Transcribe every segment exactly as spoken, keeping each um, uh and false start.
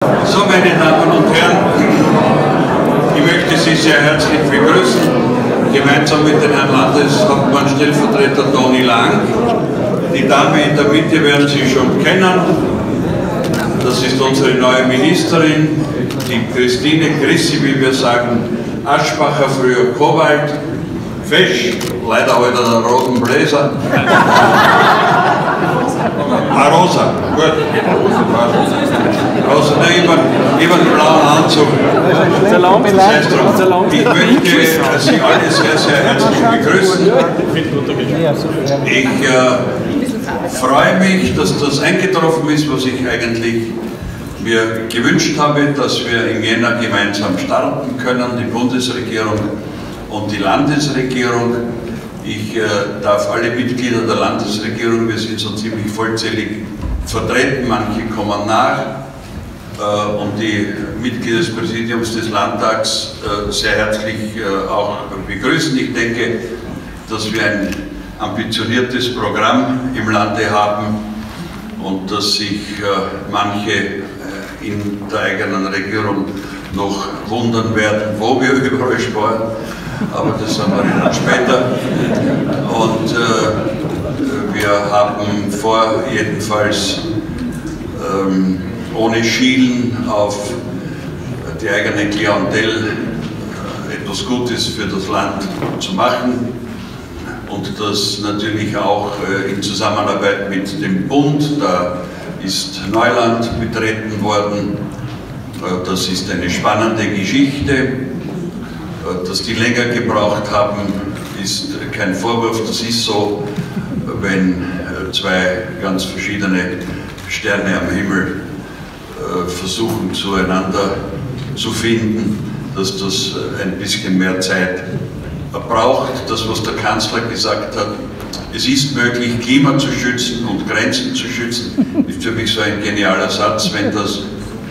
So, meine Damen und Herren, ich möchte Sie sehr herzlich begrüßen, gemeinsam mit dem Herrn Landeshauptmann Stellvertreter Toni Lang. Die Dame in der Mitte werden Sie schon kennen. Das ist unsere neue Ministerin, die Christine Chrissy, wie wir sagen, Aschbacher, früher Kowald, Fesch, leider heute der roten Bläser. Ah, Rosa, gut. Rosa, ne, ich habe einen blauen Anzug. Das heißt, ich möchte Sie alle sehr, sehr herzlich begrüßen. Ich äh, freue mich, dass das eingetroffen ist, was ich eigentlich mir gewünscht habe, dass wir im Jänner gemeinsam starten können, die Bundesregierung und die Landesregierung. Ich äh, darf alle Mitglieder der Landesregierung, wir sind so ziemlich vollzählig vertreten, manche kommen nach, äh, und die Mitglieder des Präsidiums des Landtags äh, sehr herzlich äh, auch begrüßen. Ich denke, dass wir ein ambitioniertes Programm im Lande haben und dass sich äh, manche äh, in der eigenen Regierung noch wundern werden, wo wir überall sparen. Aber das sagen wir Ihnen später. Und äh, wir haben vor, jedenfalls ähm, ohne Schielen auf die eigene Klientel äh, etwas Gutes für das Land zu machen und das natürlich auch äh, in Zusammenarbeit mit dem Bund. Da ist Neuland betreten worden. Äh, das ist eine spannende Geschichte. Dass die länger gebraucht haben, ist kein Vorwurf, das ist so, wenn zwei ganz verschiedene Sterne am Himmel versuchen zueinander zu finden, dass das ein bisschen mehr Zeit braucht. Das, was der Kanzler gesagt hat, es ist möglich, Klima zu schützen und Grenzen zu schützen, ist für mich so ein genialer Satz, wenn das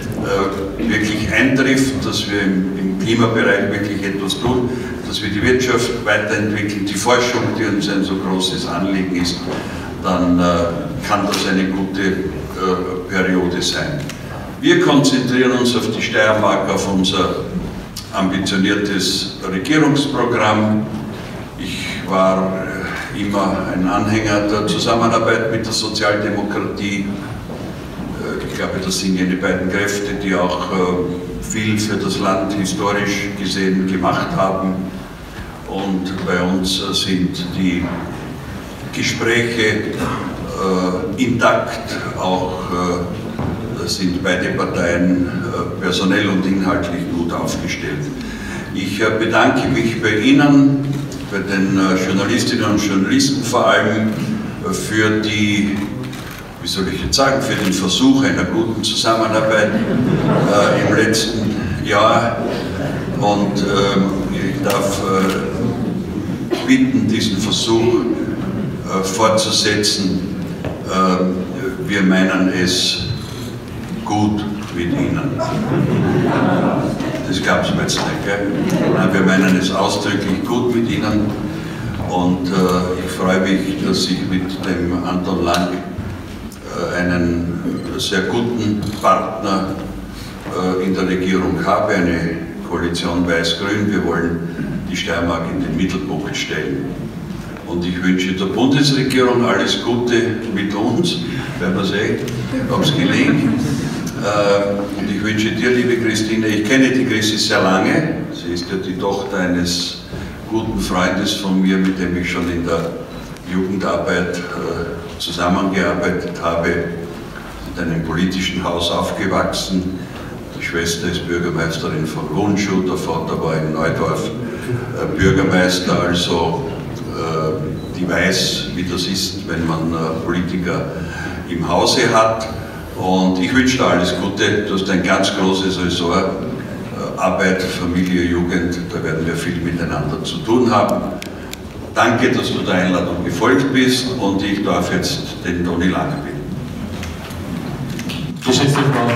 wirklich eintrifft, dass wir im, im Klimabereich wirklich etwas tun, dass wir die Wirtschaft weiterentwickeln, die Forschung, die uns ein so großes Anliegen ist, dann äh, kann das eine gute äh, Periode sein. Wir konzentrieren uns auf die Steiermark, auf unser ambitioniertes Regierungsprogramm. Ich war äh, immer ein Anhänger der Zusammenarbeit mit der Sozialdemokratie. Ich glaube, das sind jene beiden Kräfte, die auch äh, viel für das Land historisch gesehen gemacht haben. Und bei uns äh, sind die Gespräche äh, intakt, auch äh, sind beide Parteien äh, personell und inhaltlich gut aufgestellt. Ich äh, bedanke mich bei Ihnen, bei den äh, Journalistinnen und Journalisten vor allem, äh, für die, wie soll ich jetzt sagen, für den Versuch einer guten Zusammenarbeit äh, im letzten Jahr. Und äh, ich darf äh, bitten, diesen Versuch äh, fortzusetzen. Äh, wir meinen es gut mit Ihnen. Das gab es mir jetzt nicht, gell? Nein, wir meinen es ausdrücklich gut mit Ihnen. Und äh, ich freue mich, dass ich mit dem Anton Lang einen sehr guten Partner äh, in der Regierung habe, eine Koalition Weiß-Grün. Wir wollen die Steiermark in den Mittelpunkt stellen. Und ich wünsche der Bundesregierung alles Gute mit uns, werden wir sehen, ob es gelingt. Äh, und ich wünsche dir, liebe Christine, ich kenne die Christi sehr lange, sie ist ja die Tochter eines guten Freundes von mir, mit dem ich schon in der Jugendarbeit äh, zusammengearbeitet habe, in einem politischen Haus aufgewachsen. Die Schwester ist Bürgermeisterin von Wunschau, der Vater war in Neudorf äh, Bürgermeister, also äh, die weiß, wie das ist, wenn man äh, Politiker im Hause hat. Und ich wünsche dir alles Gute, du hast ein ganz großes Ressort, äh, Arbeit, Familie, Jugend, da werden wir viel miteinander zu tun haben. Danke, dass du der Einladung gefolgt bist und ich darf jetzt den Toni Lang bitten. Geschätzte Frau,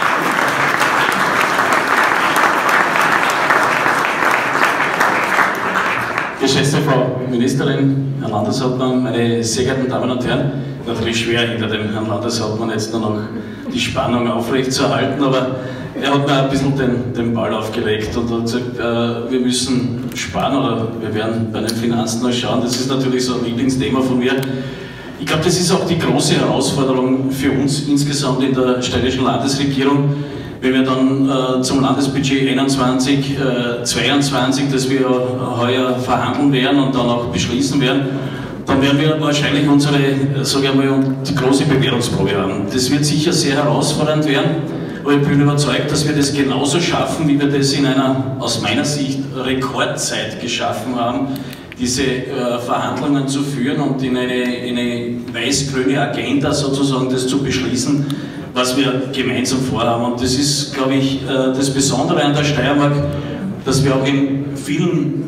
geschätzte Frau Ministerin, Herr Landeshauptmann, meine sehr geehrten Damen und Herren, natürlich schwer hinter dem Herrn Landeshauptmann jetzt nur noch die Spannung aufrechtzuerhalten, aber er hat mir ein bisschen den, den Ball aufgelegt und hat gesagt, äh, wir müssen sparen oder wir werden bei den Finanzen noch schauen. Das ist natürlich so ein Lieblingsthema von mir. Ich glaube, das ist auch die große Herausforderung für uns insgesamt in der steirischen Landesregierung, wenn wir dann äh, zum Landesbudget einundzwanzig, zweiundzwanzig, das wir heuer verhandeln werden und dann auch beschließen werden, dann werden wir wahrscheinlich unsere, sage ich mal, die große Bewährungsprobe haben. Das wird sicher sehr herausfordernd werden, aber ich bin überzeugt, dass wir das genauso schaffen, wie wir das in einer, aus meiner Sicht, Rekordzeit geschaffen haben, diese äh, Verhandlungen zu führen und in eine, in eine weiß-grüne Agenda sozusagen das zu beschließen, was wir gemeinsam vorhaben. Und das ist, glaube ich, äh, das Besondere an der Steiermark, dass wir auch in vielen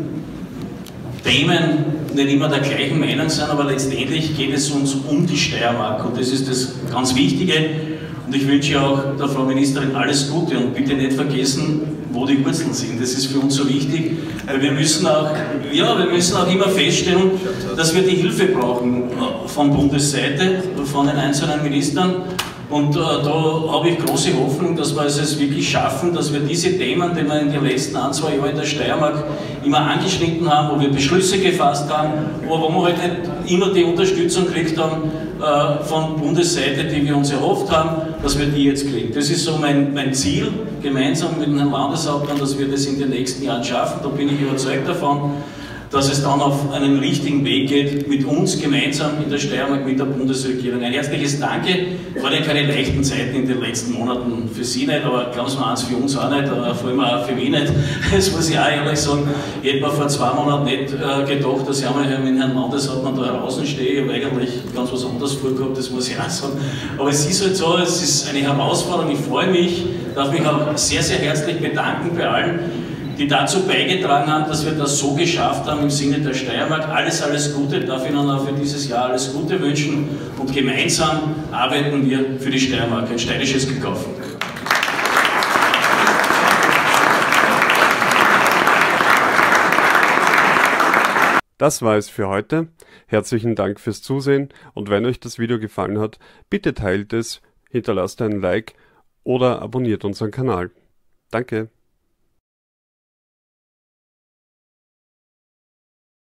Themen nicht immer der gleichen Meinung sind, aber letztendlich geht es uns um die Steiermark und das ist das ganz Wichtige. Und ich wünsche auch der Frau Ministerin alles Gute und bitte nicht vergessen, wo die Wurzeln sind. Das ist für uns so wichtig. Wir müssen auch, ja, wir müssen auch immer feststellen, dass wir die Hilfe brauchen von Bundesseite, von den einzelnen Ministern. Und äh, da habe ich große Hoffnung, dass wir es wirklich schaffen, dass wir diese Themen, die wir in den letzten ein, zwei Jahren in der Steiermark immer angeschnitten haben, wo wir Beschlüsse gefasst haben, aber wo wir halt nicht immer die Unterstützung gekriegt haben äh, von Bundesseite, die wir uns erhofft haben, dass wir die jetzt kriegen. Das ist so mein, mein Ziel, gemeinsam mit dem Herrn Landeshauptmann, dass wir das in den nächsten Jahren schaffen. Da bin ich überzeugt davon, dass es dann auf einen richtigen Weg geht, mit uns gemeinsam in der Steiermark, mit der Bundesregierung. Ein herzliches Danke. Waren ja keine leichten Zeiten in den letzten Monaten für Sie nicht, aber glauben Sie mir eins, für uns auch nicht, aber vor allem auch für mich nicht. Das muss ich auch ehrlich sagen. Ich hätte mir vor zwei Monaten nicht äh, gedacht, dass ich einmal mit Herrn Landeshauptmann da draußen stehe. Ich habe eigentlich ganz was anderes vorgehabt, das muss ich auch sagen. Aber es ist halt so, es ist eine Herausforderung. Ich freue mich, darf mich auch sehr, sehr herzlich bedanken bei allen, die dazu beigetragen haben, dass wir das so geschafft haben im Sinne der Steiermark. Alles, alles Gute, darf Ihnen auch für dieses Jahr alles Gute wünschen und gemeinsam arbeiten wir für die Steiermark. Ein steirisches Glück auf. Das war es für heute. Herzlichen Dank fürs Zusehen und wenn euch das Video gefallen hat, bitte teilt es, hinterlasst einen Like oder abonniert unseren Kanal. Danke.